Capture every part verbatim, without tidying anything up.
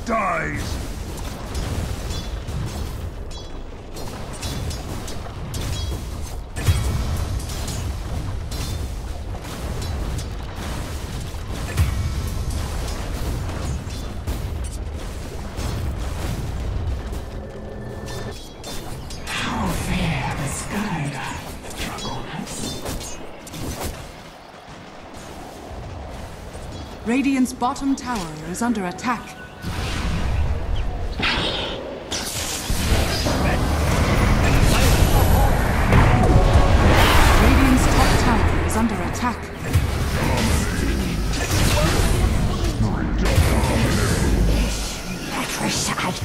dies! How fair the sky, Dragoness. Radiant's bottom tower is under attack. Radiant's top tower is under attack. Patricide.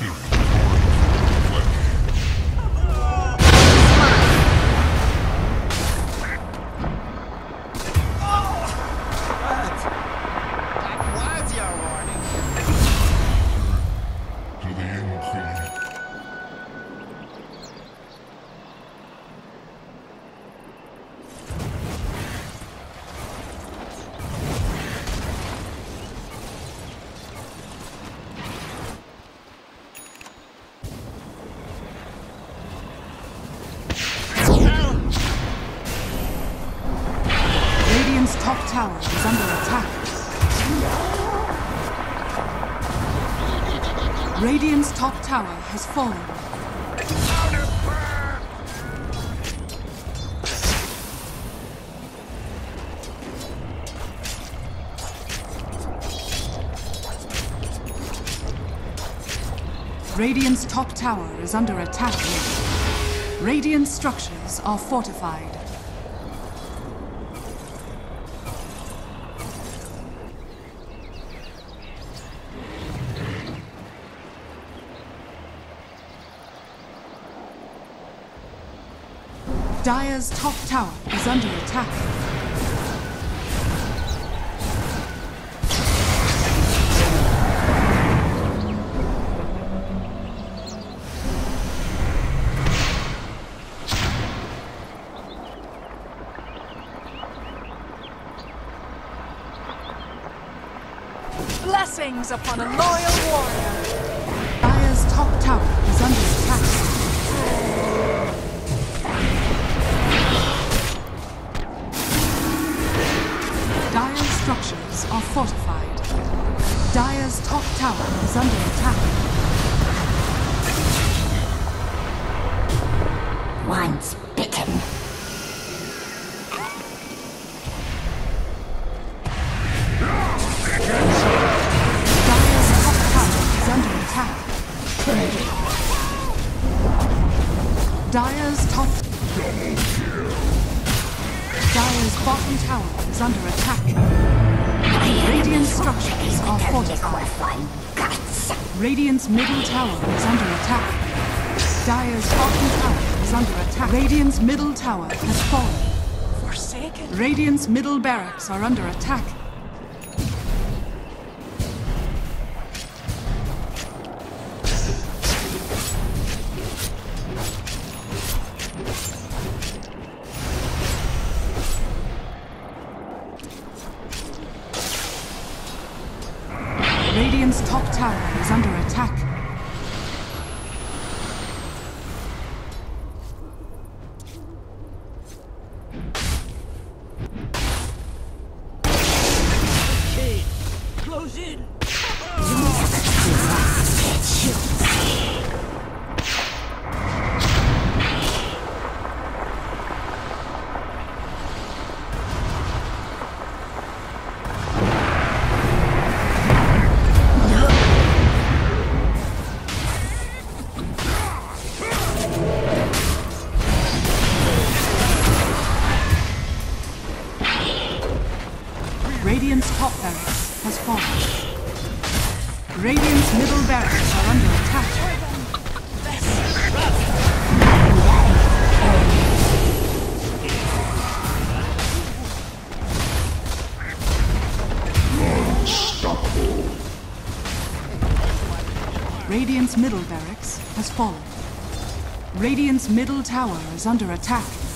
Radiant's top tower is under attack. Radiant's top tower has fallen. Radiant's top tower is under attack. Radiant structures are fortified. Dire's top tower is under attack. Blessings upon a loyal warrior. Dire's top tower is under attack. Dire's structures are fortified. Dire's top tower is under attack. Once bitten. Dire's top tower is under attack. Dire's top... Dire's bottom tower is under attack. Radiant structures are fortified. Radiant's middle tower is under attack. Dire's bottom tower is under attack. Radiant's middle tower has fallen. Forsaken. Radiant's middle barracks are under attack. Radiant's top tower is under attack. Close in. Radiant's top barracks has fallen. Radiant's middle barracks are under attack. Unstoppable. Radiant's middle barracks has fallen. Radiant's middle tower is under attack.